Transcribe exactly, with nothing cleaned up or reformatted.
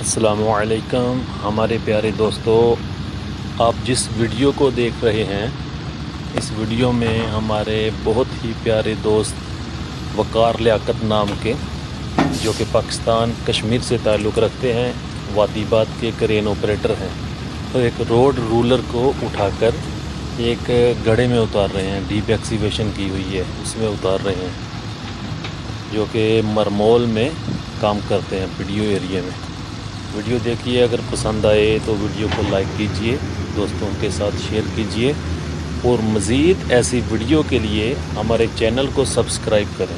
अस्सलामुअलैकुम हमारे प्यारे दोस्तों, आप जिस वीडियो को देख रहे हैं इस वीडियो में हमारे बहुत ही प्यारे दोस्त वकार लियाकत नाम के, जो कि पाकिस्तान कश्मीर से ताल्लुक़ रखते हैं, वादीबात के क्रेन ऑपरेटर हैं, तो एक रोड रूलर को उठाकर एक गड्ढे में उतार रहे हैं। डीप एक्सीवेशन की हुई है, उसमें उतार रहे हैं, जो कि मरमोल में काम करते हैं, वीडियो एरिया में। वीडियो देखिए, अगर पसंद आए तो वीडियो को लाइक कीजिए, दोस्तों के साथ शेयर कीजिए और मज़ीद ऐसी वीडियो के लिए हमारे चैनल को सब्सक्राइब करें।